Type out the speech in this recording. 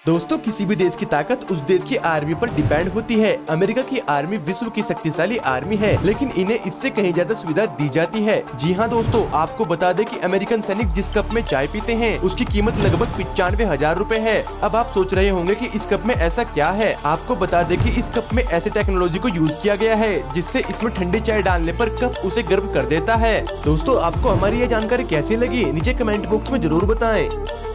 दोस्तों, किसी भी देश की ताकत उस देश की आर्मी पर डिपेंड होती है। अमेरिका की आर्मी विश्व की शक्तिशाली आर्मी है, लेकिन इन्हें इससे कहीं ज्यादा सुविधा दी जाती है। जी हाँ दोस्तों, आपको बता दें कि अमेरिकन सैनिक जिस कप में चाय पीते हैं उसकी कीमत लगभग 95,000 रूपए है। अब आप सोच रहे होंगे कि इस कप में ऐसा क्या है। आपको बता दें कि इस कप में ऐसे टेक्नोलॉजी को यूज किया गया है जिससे इसमें ठंडी चाय डालने पर कप उसे गर्म कर देता है। दोस्तों, आपको हमारी ये जानकारी कैसी लगी नीचे कमेंट बॉक्स में जरूर बताएं।